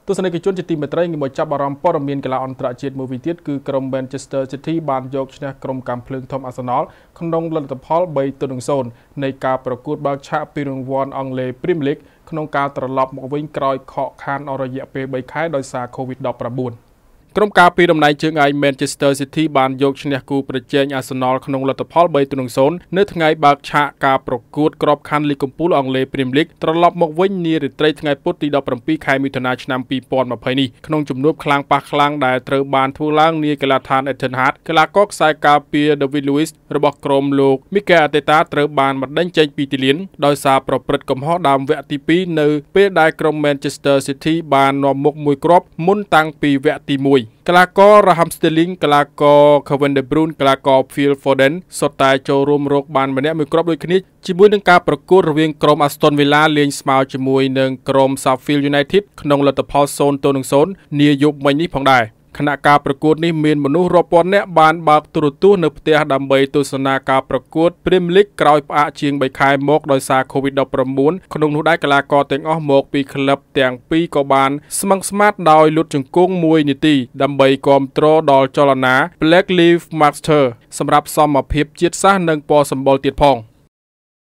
ទស្សនិកជនជាទីមេត្រីងាយមកចាប់អារម្មណ៍ព័ត៌មានកីឡាអន្តរជាតិមួយទៀតគឺក្រុម Manchester City បានយកឈ្នះក្រុមកាំភ្លើងធំ Arsenal ក្នុងលទ្ធផល 3-0 នៃការប្រកួតបើកឆាកពីរង្វាន់អង់គ្លេស Premier League ក្នុងការត្រឡប់មកវិញក្រោយខកខានអស់រយៈពេល 3 ខែដោយសារ COVID-19 ក្រុមការពីតំណែងជើងឯក Manchester City បានយកឈ្នះគូប្រជែង Arsenal ក្នុងលទ្ធផល 3-0 នៅថ្ងៃបើកឆាកការប្រកួតក្របខ័ណ្ឌលីគកំពូលអង់គ្លេស Premier League ត្រឡប់មកវិញនារាត្រីថ្ងៃពុធទី 17 ខែមិថុនាឆ្នាំ 2020 នេះក្នុងជំនួបខ្លាំងប៉ះខ្លាំងដែលត្រូវបានធ្វើឡើងនាកីឡដ្ឋាន Etihad កីឡាករខ្សែការពារ David Luiz របស់ក្រុមលោក Mikel Arteta ត្រូវបានបណ្តេញចេញពីទីលានដោយសារប្រព្រឹត្តកំហុសដើមវគ្គទី 2 នៅពេលដែលក្រុម Manchester City បាននាំមុខមួយគ្រាប់មុនតាំងពីវគ្គទី 1 កីឡាករ Raheem Sterling កីឡាករ Kevin De Bruyne កីឡាករ Phil Foden សុទ្ធតែចូលរួមរកបានម្នាក់មួយគ្រាប់ដូចគ្នាជាមួយនឹងការប្រកួតរវាងក្រុម Aston Villa លេងស្មើជាមួយនឹងក្រុម Sheffield United ក្នុងលទ្ធផល 0-0 នាយប់មិញនេះផងដែរខណៈការប្រកួតនេះមានមនុស្សរាប់ពាន់នាក់បានបើកទូរទស្សន៍នៅផ្ទះដើម្បីទស្សនាការប្រកួត Premier League ក្រោយផ្អាកជាង 3 ខែមកដោយសារ COVID-19 ក្នុងនោះដែរកីឡាករទាំងអស់មកពីក្លឹបទាំងពីរក៏បានស្មឹងស្មាតដោយលុតជង្គង់ 1 នាទីដើម្បីគាំទ្រដល់ចលនា Black Lives Matter សម្រាប់សមភាពជាតិសាសន៍និងពណ៌សម្បុរទៀតផង